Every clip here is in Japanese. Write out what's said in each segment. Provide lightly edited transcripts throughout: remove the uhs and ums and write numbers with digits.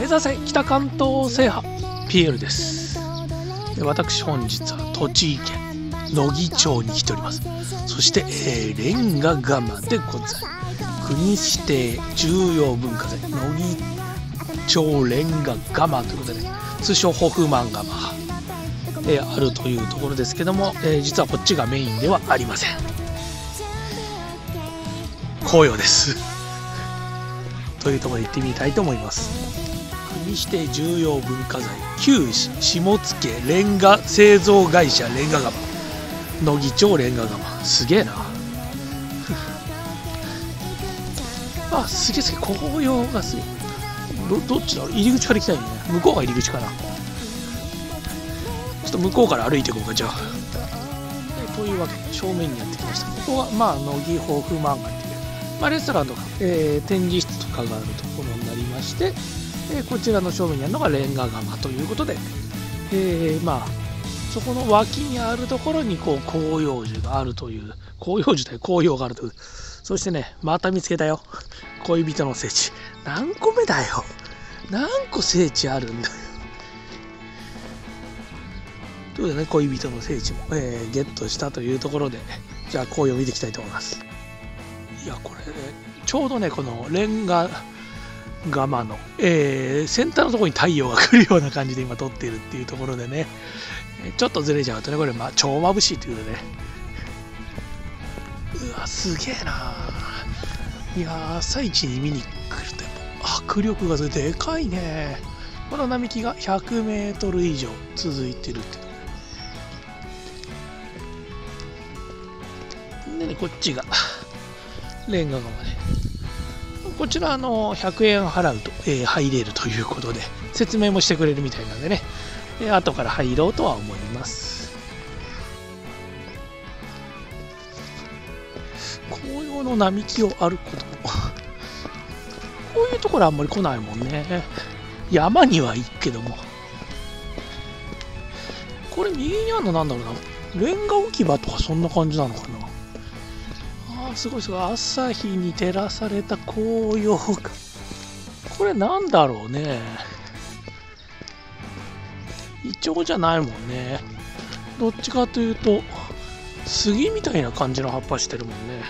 指せ北関東制覇 PL です。で私本日は栃木県野木町に来ております。そして、レンガ窯でございます。国指定重要文化財野木町レンガ窯ということで、通称ホフマン窯、あるというところですけども、実はこっちがメインではありません。紅葉ですというところに行ってみたいと思います。国指定重要文化財旧下野レンガ製造会社レンガ窯野木町レンガ窯、すげえなあ、すげえすげえ、紅葉がすげえ。どっちだろう、入り口から行きたいね。向こうが入り口かな。ちょっと向こうから歩いていこうか、じゃあ。というわけで正面にやってきました。ここはまあ野木ホフマンガっていう、レストランとか、展示室とかがあるところになりまして、こちらの正面にあるのがレンガ窯ということで、そこの脇にあるところにこう広葉樹があるという、広葉樹という紅葉があるという。そしてね、また見つけたよ、恋人の聖地。何個目だよ、何個聖地あるんだよということでね、恋人の聖地も、ゲットしたというところで、じゃあ紅葉見ていきたいと思います。いや、これ、ちょうどね、このレンガ窯の、先端のところに太陽が来るような感じで今撮っているっていうところでね、ちょっとずれちゃうとね、これ超眩しいということでね、うわ、すげえな。いや、朝一に見に来ると迫力がでかいね。この並木が100メートル以上続いてるってでね、こっちがレンガ窯で、こちら100円払うと、入れるということで説明もしてくれるみたいなんでね、後から入ろうとは思います。紅葉の並木を歩くこともこういうところあんまり来ないもんね。山には行くけども。これ右にあるのなんだろうな、レンガ置き場とかそんな感じなのかな。すごいすごい、朝日に照らされた紅葉が、これなんだろうね。イチョウじゃないもんね。どっちかというと杉みたいな感じの葉っぱしてるもんね。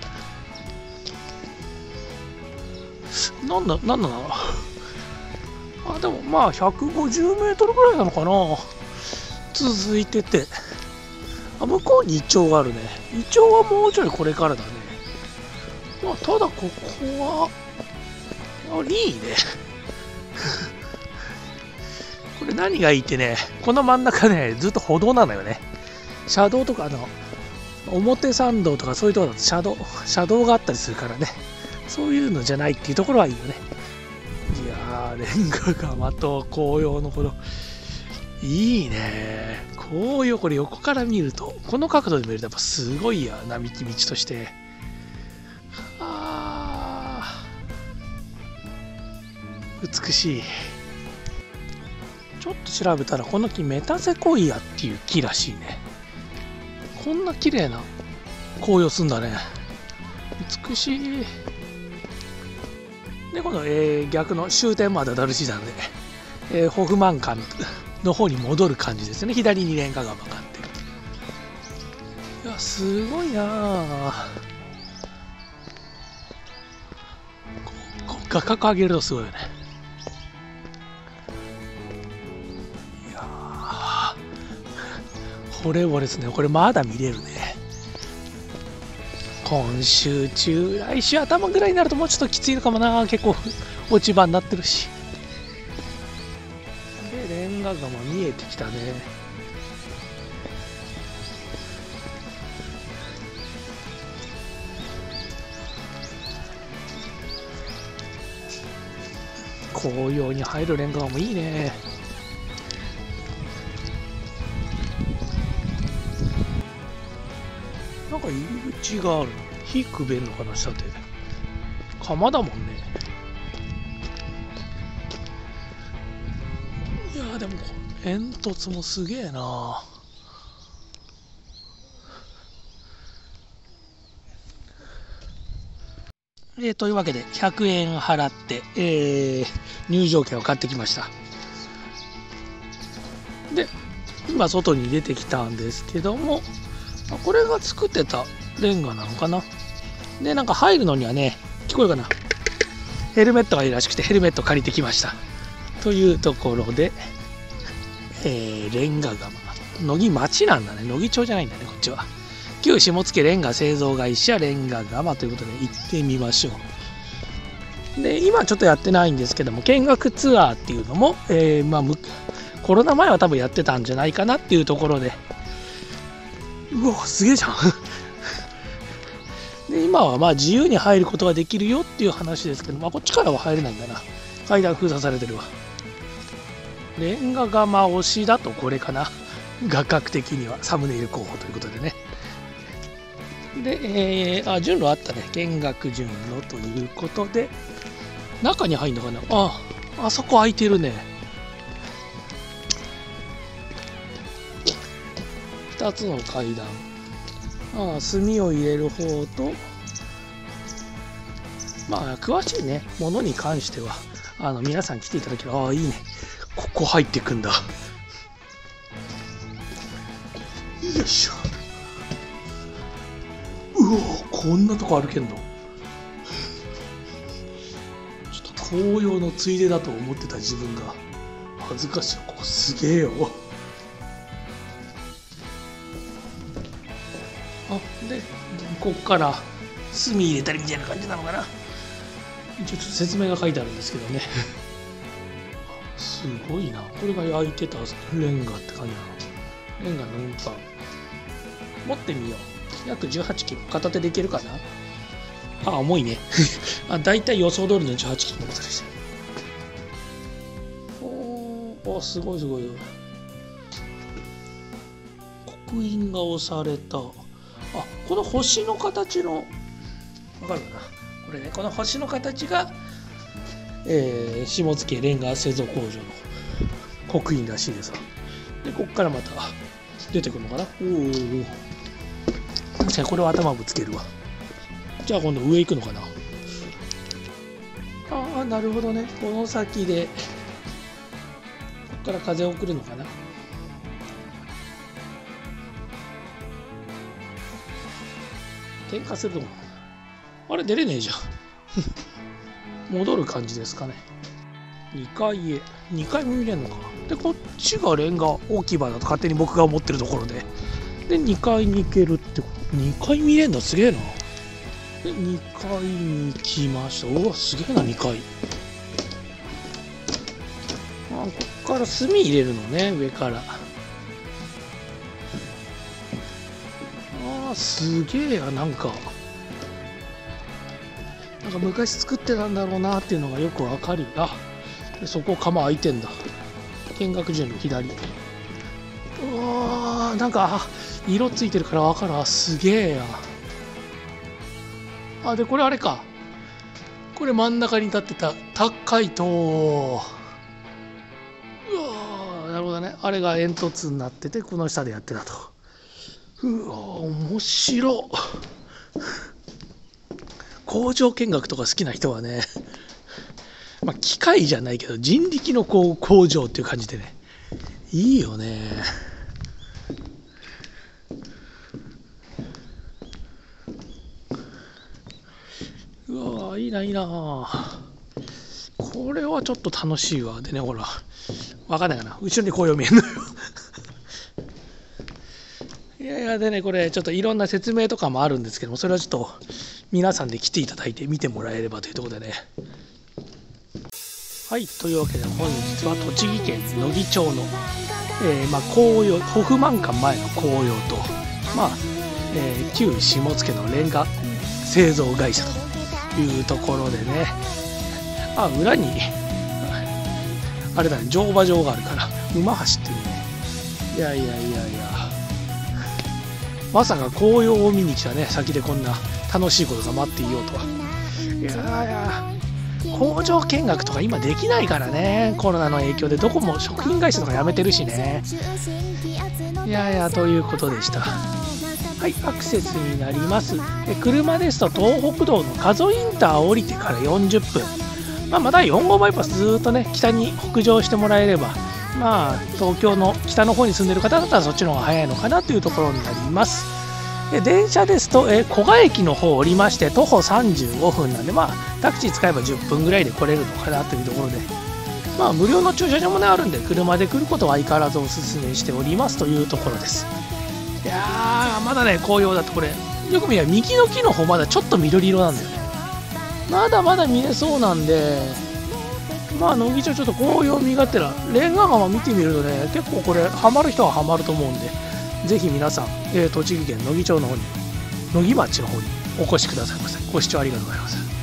なんだろう。でも150メートルぐらいなのかな、続いてて。向こうにイチョウがあるね。イチョウはもうちょいこれからだね。ただここはいいねこれ何がいいってね、この真ん中ね、ずっと歩道なのよね。車道とか表参道とかそういうところだと車道があったりするからね、そういうのじゃないっていうところはいいよね。いやー、レンガ窯と紅葉のこのいいね。紅葉、これ横から見ると、この角度で見るとやっぱすごいや、並木道として。美しい。ちょっと調べたらこの木メタセコイアっていう木らしいね。こんな綺麗な紅葉すんだね。美しい。で、この、逆の終点までダルシ山で、ホフマン館の方に戻る感じですね。左にレンガ窯があって。いや、すごいなあ。画角上げるとすごいよね。いやー、これはですね、これまだ見れるね。今週中、来週頭ぐらいになるともうちょっときついのかもな。結構落ち葉になってるし。で、レンガ窯見えてきたね。紅葉に入るレンガ窯もいいね。なんか入り口がある。火くべんのかな、下で。窯だもんね。いやー、でも煙突もすげえな。 というわけで100円払って、入場券を買ってきました。で今外に出てきたんですけども、これが作ってたレンガなのかな。でなんか入るのにはね、聞こえるかな、ヘルメットがいいらしくてヘルメット借りてきましたというところで、レンガ窯、乃木町なんだね、乃木町じゃないんだねこっちは。旧下野レンガ製造会社レンガ窯ということで行ってみましょう。で今ちょっとやってないんですけども、見学ツアーっていうのも、コロナ前は多分やってたんじゃないかなっていうところで、うわすげえじゃんで今はまあ自由に入ることができるよっていう話ですけど、こっちからは入れないんだな。階段封鎖されてるわ。レンガ窯推しだとこれかな、画角的にはサムネイル候補ということでね。で、順路あったね、見学順路ということで、中に入るのかな。あそこ空いてるね。2つの階段、炭を入れる方と、詳しいねものに関しては皆さん来ていただければ、いいね、ここ入っていくんだ。よいしょ。うわこんなとこ歩けんの。ちょっと紅葉のついでだと思ってた自分が恥ずかしい。ここすげえよ。でこっから炭入れたりみたいな感じなのかな。一応ちょっと説明が書いてあるんですけどねすごいな。これが焼いてたレンガって感じなの。レンガの運搬持ってみよう。約18キロ片手でいけるかな。重いねだいたい予想通りの18キロの重さでした。すごいすごい。刻印が押された。この星の形のわかるかな、これね、この星の形が、下野レンガ製造工場の刻印らしいです。でこっからまた出てくるのかな。確かにこれは頭ぶつけるわ。じゃあ今度上行くのかな。なるほどね、この先でこっから風を送るのかな。点火するとあれ出れねえじゃん戻る感じですかね。2階へ、2階も見れるのか。でこっちがレンガ置き場だと勝手に僕が思ってるところで、2階に行けるってこと。2階見れるんだ、すげえな。で2階に行きました。うわすげえな。2階こっから炭入れるのね、上から。すげえや。なんか昔作ってたんだろうなっていうのがよくわかる。でそこ窯開いてんだ。見学順の左。なんか色ついてるからわかる。すげえや。でこれあれか、これ真ん中に立ってた高い塔。なるほどね。あれが煙突になってて、この下でやってたと。面白。工場見学とか好きな人はね、機械じゃないけど人力の工場っていう感じでね、いいよね。いいな、いいな。これはちょっと楽しいわ。でね、ほら分かんないかな、後ろに紅葉見えるのよでね、これちょっといろんな説明とかもあるんですけども、それはちょっと皆さんで来ていただいて見てもらえればというところでね。はい、というわけで本日は栃木県野木町の、紅葉、ホフマン館前の紅葉と、旧下野のレンガ製造会社というところでね、裏にあれだね、乗馬場があるから馬走ってるね。いやまさか紅葉を見に来たね先でこんな楽しいことが待っていようとは。工場見学とか今できないからね、コロナの影響でどこも食品会社とか辞めてるしね。ということでした。 はい、アクセスになります。車ですと東北道の加須インターを降りてから40分。まだ4号バイパスずっとね、北に北上してもらえれば、東京の北の方に住んでる方だったらそっちの方が早いのかなというところになります。電車ですと、古賀駅の方を降りまして徒歩35分なんで、タクシー使えば10分ぐらいで来れるのかなというところで、無料の駐車場もねあるんで、車で来ることは相変わらずおすすめしておりますというところです。いやー、まだね、紅葉だとこれ、よく見れば右の木の方まだちょっと緑色なんだよね。まだまだ見れそうなんで、乃木町ちょっと紅葉見がてら、レンガ浜見てみるとね、結構これ、ハマる人はハマると思うんで、ぜひ皆さん、栃木県乃木町の方に、乃木町の方にお越しくださいませ。ご視聴ありがとうございます。